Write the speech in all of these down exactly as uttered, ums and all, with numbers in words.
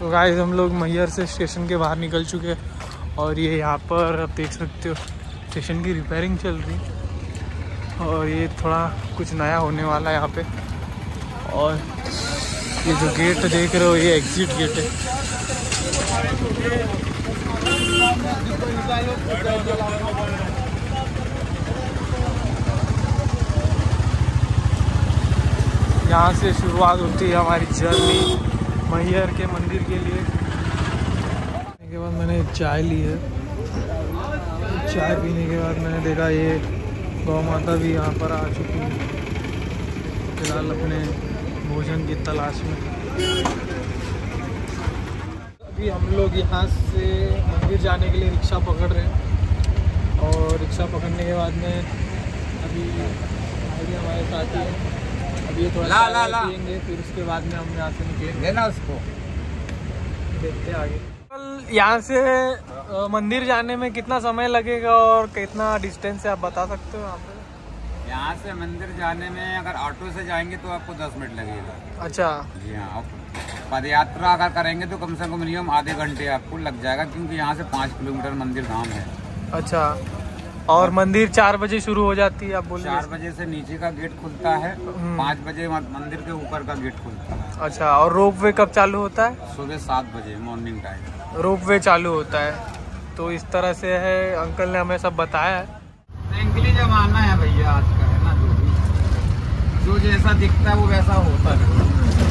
तो गाइस हम लोग मैहर से स्टेशन के बाहर निकल चुके हैं और ये यहाँ पर आप देख सकते हो स्टेशन की रिपेयरिंग चल रही है और ये थोड़ा कुछ नया होने वाला है यहाँ पे। और ये जो गेट देख रहे हो ये एग्जिट गेट है। यहाँ से शुरुआत होती है हमारी जर्नी मैहर के मंदिर के लिए। के बाद मैंने चाय ली है। चाय पीने के बाद मैंने देखा ये गौ माता भी यहाँ पर आ चुकी है फिलहाल अपने भोजन की तलाश में। अभी हम लोग यहाँ से मंदिर जाने के लिए रिक्शा पकड़ रहे हैं और रिक्शा पकड़ने के बाद में अभी भाई हमारे साथ ही है। अभी ये थोड़ा ला, ला, ला। पियेंगे फिर उसके बाद में हम यहाँ से निकलेंगे ना उसको देखते हैं आगे। यहाँ से मंदिर जाने में कितना समय लगेगा और कितना डिस्टेंस है आप बता सकते हो? यहाँ पे यहाँ से मंदिर जाने में अगर ऑटो से जाएंगे तो आपको दस मिनट लगेगा। अच्छा जी हाँ। पद यात्रा अगर करेंगे तो कम से कम मिनिमम आधे घंटे आपको लग जाएगा क्योंकि यहाँ से पाँच किलोमीटर मंदिर धाम है। अच्छा और मंदिर चार बजे शुरू हो जाती है आप बोल रहे? चार बजे से नीचे का गेट खुलता है, पाँच बजे मंदिर के ऊपर का गेट खुलता है। अच्छा और रोप वे कब चालू होता है? सुबह सात बजे मॉर्निंग टाइम रोप वे चालू होता है। तो इस तरह से है, अंकल ने हमें सब बताया है। फ्रेंकली जमाना है भैया आज का, है ना। जो भी जो जैसा दिखता है वो वैसा होता है।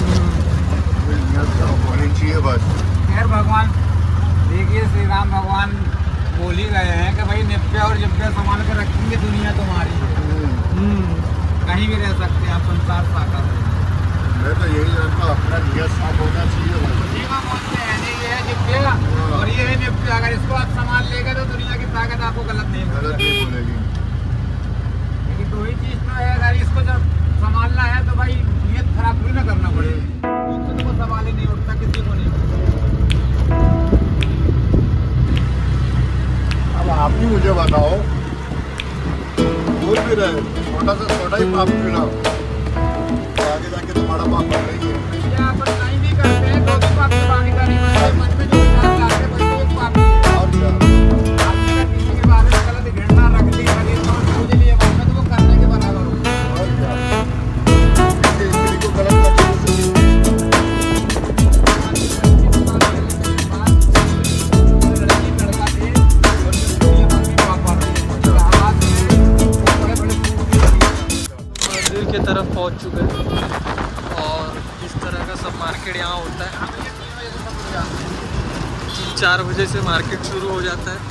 खैर भगवान देखिए श्री राम भगवान बोल ही गए हैं कि भाई निप्पे और जिप्पे संभाल कर रखेंगे दुनिया तुम्हारी है। कहीं भी रह सकते हैं आप, संसार साकार है। मैं तो यही जानता अपना नियत साफ होना चाहिए। ये है जिप्पे और ये है निप्पे, अगर इसको आप संभाल लेगा तो दुनिया की ताकत आपको गलत नहीं गलत नहीं बोलेगी। लेकिन दो ही चीज तो है, अगर इसको जब संभालना है तो भाई नियत खराब भी ना करना पड़ेगा। तो सवाल ही नहीं उठता, किसी को नहीं। अब आप ही मुझे बताओ, बोल भी रहे छोटा से छोटा ही पाप चुना आगे जाके तुम्हारा पाप बढ़ रही है। या पर नहीं भी करते हैं तो भी पाप से बाहर निकालने वाले मन में जो विचार लाते हैं वही एक पाप है। और क्या आदमी का किसी के बारे में गलत घृणा रखने के लिए और सोच लिए मन में तो वो करने के बराबर हो। और क्या किसी को गलत करने की तरफ पहुंच चुके हैं और इस तरह का सब मार्केट यहाँ होता है। तीन चार बजे से मार्केट शुरू हो जाता है।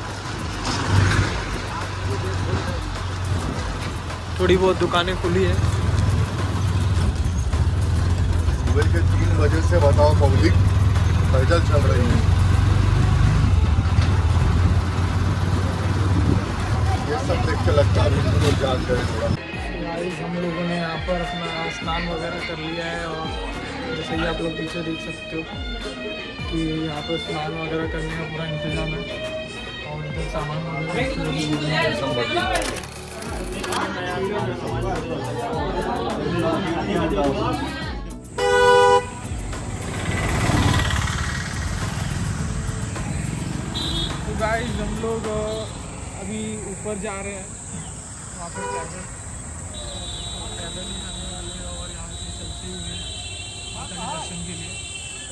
थोड़ी बहुत दुकानें खुली है। सुबह के तीन बजे से बताओ पब्लिक पैदल चल रही है। ये सब देख के लगता है जान करे थोड़ा। हम लोगों ने यहाँ पर अपना स्नान वगैरह कर लिया है और जैसे ही आप लोग पीछे देख सकते हो कि यहाँ पर स्नान वगैरह करने का पूरा इंतजाम है और इधर सामान तो गाइस हम लोग अभी ऊपर जा रहे हैं। वहाँ पर पैदल पैदल ही जाने वाले हैं और यहाँ से चलते हुए माता के दर्शन के लिए।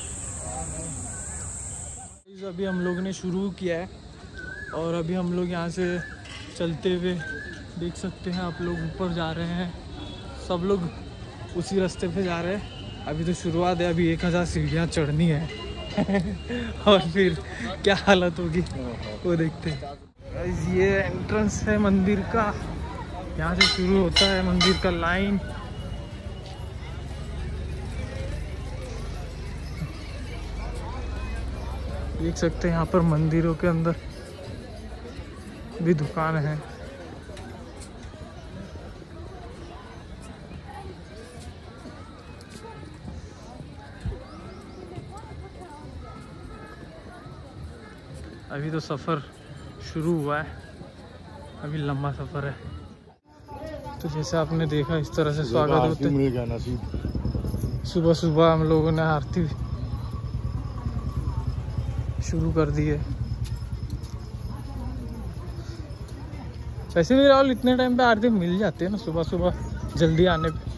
और अभी हम लोग ने शुरू किया है और अभी हम लोग यहाँ से चलते हुए देख सकते हैं आप लोग ऊपर जा रहे हैं। सब लोग उसी रास्ते पे जा रहे हैं। अभी तो शुरुआत है, अभी एक हज़ार सीढ़ियाँ चढ़नी है और फिर क्या हालत होगी वो देखते हैं। ये एंट्रेंस है मंदिर का, यहाँ से शुरू होता है मंदिर का लाइन। देख सकते हैं यहाँ पर मंदिरों के अंदर भी दुकान है। अभी तो सफ़र शुरू हुआ है, अभी लंबा सफ़र है। तो जैसे आपने देखा इस तरह से स्वागत होते हैं। सुबह सुबह हम लोगों ने आरती शुरू कर दिए। वैसे भी राहुल इतने टाइम पे आरती मिल जाती है ना, सुबह सुबह जल्दी आने पे।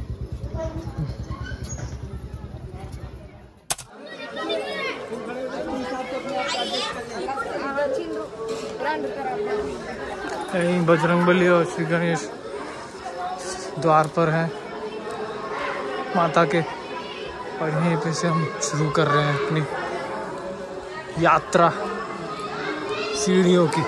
यहीं बजरंगबली और श्री गणेश द्वार पर हैं माता के, और यहीं पे से हम शुरू कर रहे हैं अपनी यात्रा सीढ़ियों की।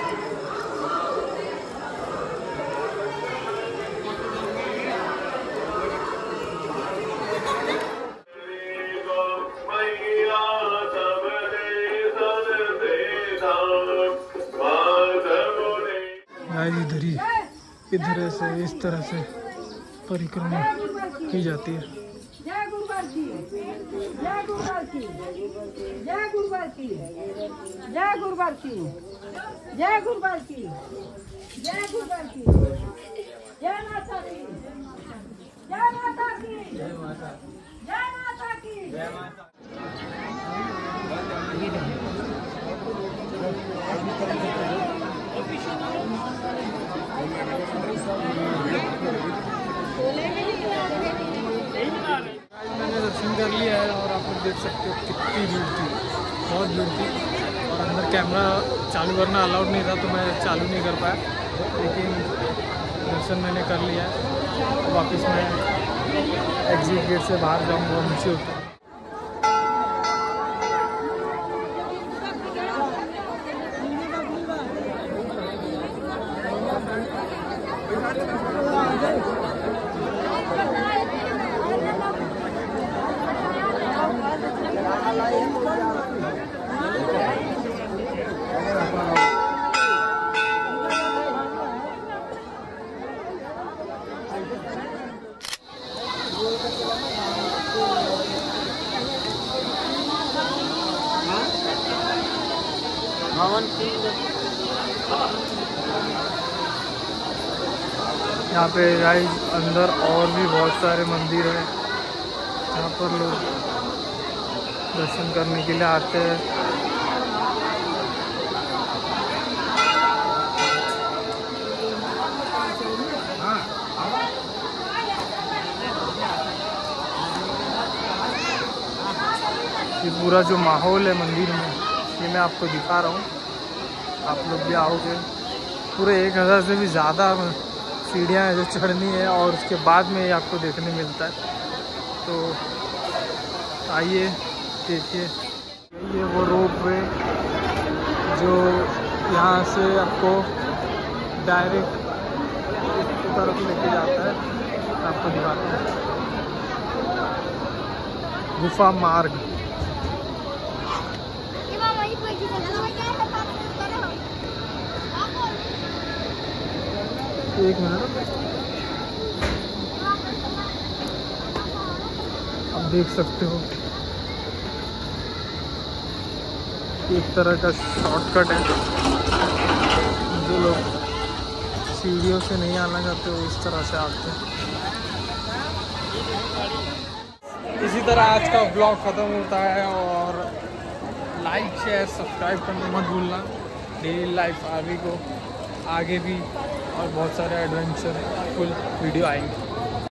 इधर ही इधर से इस तरह से परिक्रमा की जाती है। जय गुरुवार की, जय गुरुवार की, जय गुरुवार की, जय गुरुवार की, जय गुरुवार की, जय गुरुवार की, जय माता की, जय माता की, जय माता, जय माता की, जय माता। मैंने दर्शन कर लिया है और आप लोग देख सकते हो कितनी भीड़ थी, बहुत भीड़ थी। और अंदर कैमरा चालू करना अलाउड नहीं था तो मैं चालू नहीं कर पाया, लेकिन दर्शन मैंने कर लिया है। तो वापस मैं एग्जिट गेट से बाहर जाऊँगा, नीचे उतर। यहाँ पे गाइस अंदर और भी बहुत सारे मंदिर हैं जहाँ पर लोग दर्शन करने के लिए आते हैं। ये पूरा जो माहौल है मंदिर में, ये मैं आपको दिखा रहा हूँ। आप लोग भी आओगे, पूरे एक हज़ार से भी ज़्यादा सीढ़ियाँ हैं जो चढ़नी है, और उसके बाद में ये आपको देखने मिलता है। तो आइए देखिए, ये वो रोप वे जो यहाँ से आपको डायरेक्ट इस तरफ लेके जाता है। आपको दिखाते हैं गुफा मार्ग। एक मिनट, आप देख सकते हो एक तरह का शॉर्टकट है। जो लोग सीढ़ियों से नहीं आना चाहते वो इस तरह से आते हैं। इसी तरह आज का ब्लॉग ख़त्म होता है, और लाइक शेयर सब्सक्राइब करना मत भूलना। डेली लाइफ आगे को आगे भी और बहुत सारे एडवेंचर फुल वीडियो आएंगे।